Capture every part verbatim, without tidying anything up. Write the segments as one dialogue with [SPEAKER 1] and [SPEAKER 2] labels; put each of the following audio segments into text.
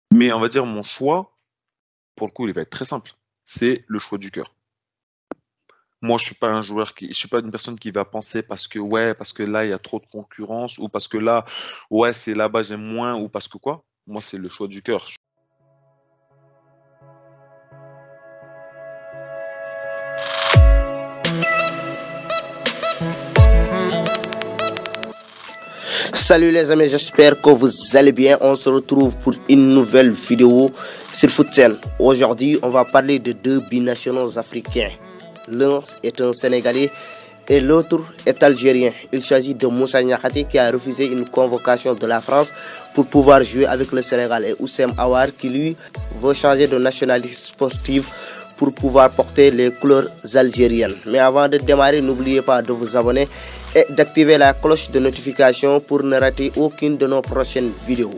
[SPEAKER 1] Mais on va dire mon choix, pour le coup, il va être très simple. C'est le choix du cœur. Moi, je suis pas un joueur qui, je suis pas une personne qui va penser parce que ouais, parce que là il y a trop de concurrence ou parce que là, ouais, c'est là-bas j'aime moins ou parce que quoi. Moi, c'est le choix du cœur.
[SPEAKER 2] Salut les amis, j'espère que vous allez bien. On se retrouve pour une nouvelle vidéo sur FootSen. Aujourd'hui, on va parler de deux binationaux africains. L'un est un Sénégalais et l'autre est algérien. Il s'agit de Moussa Niakhaté qui a refusé une convocation de la France pour pouvoir jouer avec le Sénégal, et Houssem Aouar qui lui veut changer de nationalité sportive pour pouvoir porter les couleurs algériennes. Mais avant de démarrer, n'oubliez pas de vous abonner et d'activer la cloche de notification pour ne rater aucune de nos prochaines vidéos.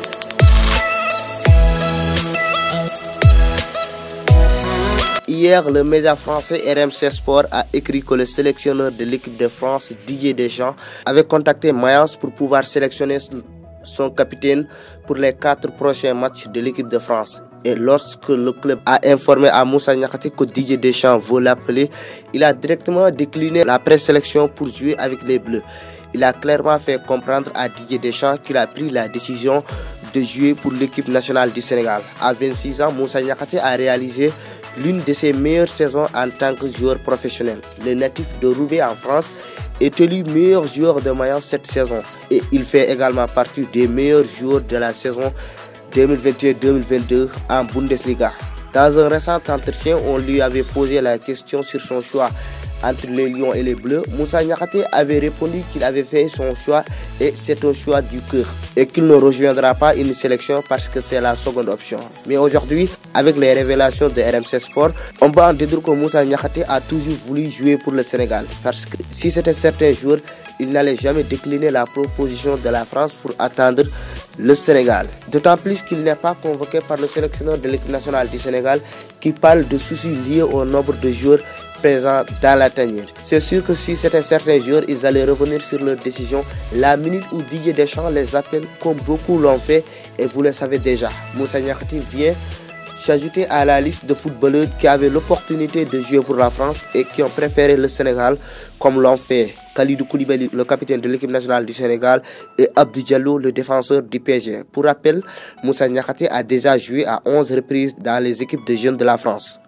[SPEAKER 2] Hier, le média français R M C Sport a écrit que le sélectionneur de l'équipe de France, Didier Deschamps, avait contacté Mayence pour pouvoir sélectionner son capitaine pour les quatre prochains matchs de l'équipe de France. Et lorsque le club a informé à Moussa Niakhaté que Didier Deschamps veut l'appeler, il a directement décliné la présélection pour jouer avec les Bleus. Il a clairement fait comprendre à Didier Deschamps qu'il a pris la décision de jouer pour l'équipe nationale du Sénégal. À vingt-six ans, Moussa Niakhaté a réalisé l'une de ses meilleures saisons en tant que joueur professionnel. Le natif de Roubaix en France est élu meilleur joueur de Mayence cette saison, et il fait également partie des meilleurs joueurs de la saison deux mille vingt et un deux mille vingt-deux en Bundesliga. Dans un récent entretien, on lui avait posé la question sur son choix entre les Lions et les Bleus. Moussa Niakhaté avait répondu qu'il avait fait son choix et c'est un choix du cœur, et qu'il ne rejoindra pas une sélection parce que c'est la seconde option. Mais aujourd'hui, avec les révélations de R M C Sport, on peut en déduire que Moussa Niakhaté a toujours voulu jouer pour le Sénégal, parce que si c'était certains joueurs, il n'allait jamais décliner la proposition de la France pour attendre le Sénégal. D'autant plus qu'il n'est pas convoqué par le sélectionneur de l'équipe nationale du Sénégal, qui parle de soucis liés au nombre de joueurs présents dans la tanière. C'est sûr que si c'était certains joueurs, ils allaient revenir sur leur décision la minute où Didier Deschamps les appelle, comme beaucoup l'ont fait, et vous le savez déjà. Moussa Niakhaté vient s'ajouter à la liste de footballeurs qui avaient l'opportunité de jouer pour la France et qui ont préféré le Sénégal, comme l'ont fait Kalidou Koulibaly, le capitaine de l'équipe nationale du Sénégal, et Abdou Diallo, le défenseur du P S G. Pour rappel, Moussa Niakhaté a déjà joué à onze reprises dans les équipes de jeunes de la France.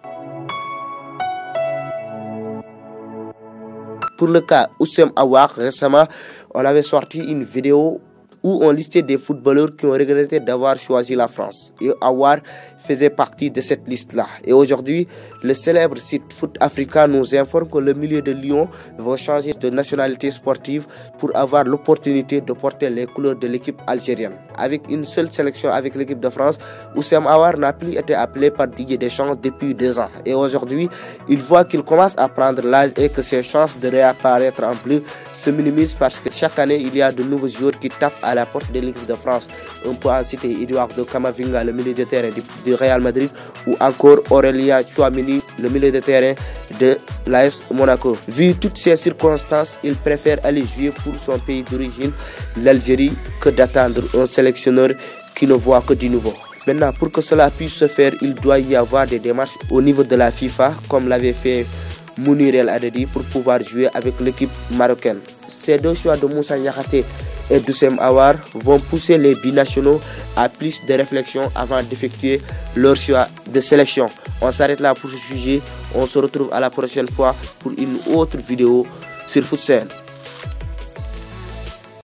[SPEAKER 2] Pour le cas Houssem Aouar, récemment, on avait sorti une vidéo où on listait des footballeurs qui ont regretté d'avoir choisi la France. Et Aouar faisait partie de cette liste-là. Et aujourd'hui, le célèbre site Foot Africa nous informe que le milieu de Lyon va changer de nationalité sportive pour avoir l'opportunité de porter les couleurs de l'équipe algérienne. Avec une seule sélection avec l'équipe de France, Houssem Aouar n'a plus été appelé par Didier Deschamps depuis deux ans. Et aujourd'hui, il voit qu'il commence à prendre l'âge et que ses chances de réapparaître en bleu se minimisent, parce que chaque année, il y a de nouveaux joueurs qui tapent à la porte de l'équipe de France. On peut en citer Eduardo Camavinga, le milieu de terrain du, du Real Madrid, ou encore Aurélien Tchouameni, le milieu de terrain de l'A S Monaco. Vu toutes ces circonstances, il préfère aller jouer pour son pays d'origine, l'Algérie, que d'attendre un sélectionneur qui ne voit que du nouveau. Maintenant, pour que cela puisse se faire, il doit y avoir des démarches au niveau de la FIFA, comme l'avait fait Mounir El Haddadi, pour pouvoir jouer avec l'équipe marocaine. Ces deux choix de Moussa Niakhaté et d'Houssem Aouar vont pousser les binationaux à plus de réflexion avant d'effectuer leur choix de sélection. On s'arrête là pour ce sujet. On se retrouve à la prochaine fois pour une autre vidéo sur FootSen.